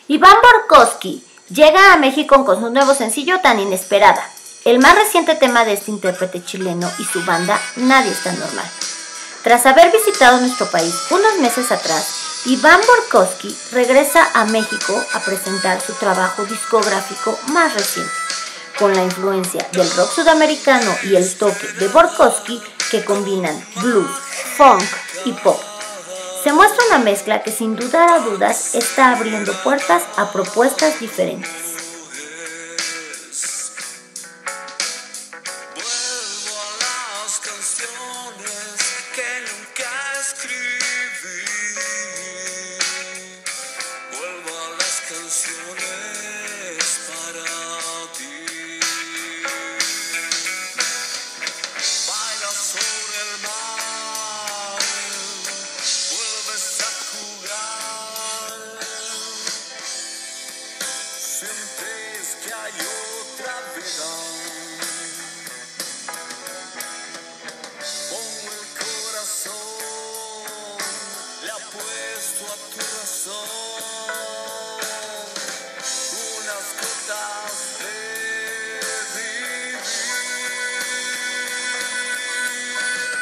Iván Borkowski llega a México con su nuevo sencillo Tan Inesperada, el más reciente tema de este intérprete chileno y su banda Nadie es tan normal. Tras haber visitado nuestro país unos meses atrás, Iván Borkowski regresa a México a presentar su trabajo discográfico más reciente, con la influencia del rock sudamericano y el toque de Borkowski que combinan blues, funk y pop. Se muestra una mezcla que sin dudar a dudas está abriendo puertas a propuestas diferentes. Sientes que hay otra vida. Pongo el corazón, le apuesto a tu razón.